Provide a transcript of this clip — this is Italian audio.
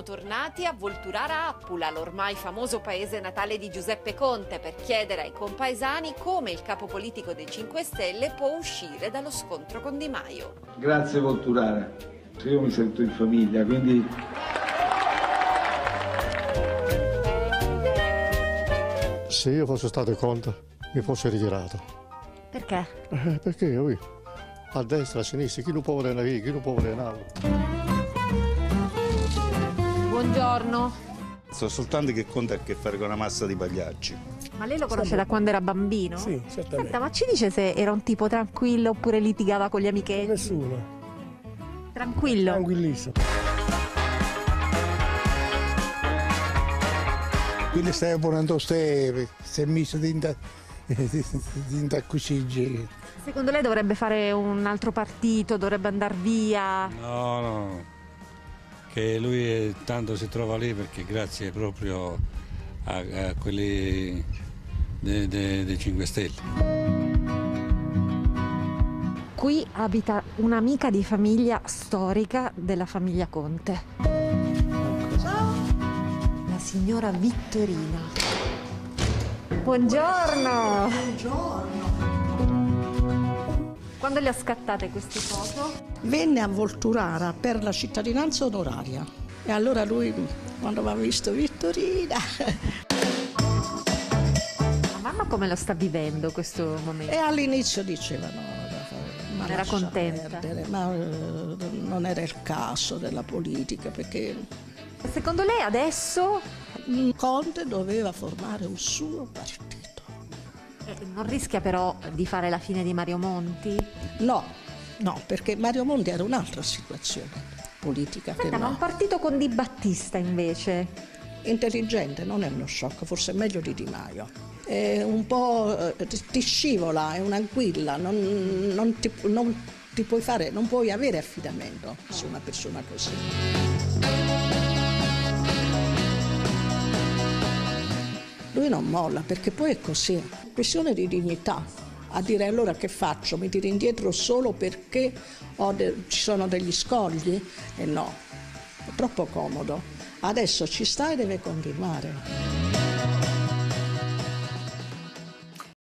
tornati a Volturara Appula, l'ormai famoso paese natale di Giuseppe Conte, per chiedere ai compaesani come il capo politico dei 5 Stelle può uscire dallo scontro con Di Maio. Grazie Volturara, io mi sento in famiglia, quindi... Se io fossi stato Conte mi fossi ritirato. Perché? Perché io a destra, a sinistra, chi non può volere via, chi non può volere un'aula. Buongiorno. So soltanto che Conte ha a che fare con una massa di pagliacci. Ma lei lo conosce da quando era bambino? Sì, certamente. Senta, ma ci dice se era un tipo tranquillo oppure litigava con gli amichetti? Nessuno. Tranquillo? Tranquillissimo. Quelli stai ponendo ste misto di cuciggi. Secondo lei dovrebbe fare un altro partito, dovrebbe andare via? No, che lui tanto si trova lì perché grazie proprio a quelli dei 5 Stelle. Qui abita un'amica di famiglia storica della famiglia Conte. La signora Vittorina. Buongiorno! Buongiorno. Quando le ha scattate queste foto? Venne a Volturara per la cittadinanza onoraria e allora lui, quando mi ha visto Vittorina... La mamma come lo sta vivendo questo momento? E all'inizio dicevano... Ma era contenta? Perdere, ma non era il caso della politica, perché... Secondo lei adesso? Conte doveva formare un suo partito. Non rischia però di fare la fine di Mario Monti? No, perché Mario Monti era un'altra situazione politica. Senta, ma un partito con Di Battista invece? Intelligente, non è uno sciocco, forse è meglio di Di Maio. È un po' ti scivola, è un'anguilla, non puoi avere affidamento su una persona così. Lui non molla, perché poi è così, questione di dignità, a dire allora che faccio, mi tiro indietro solo perché ci sono degli scogli? E no, è troppo comodo, adesso ci sta e deve continuare.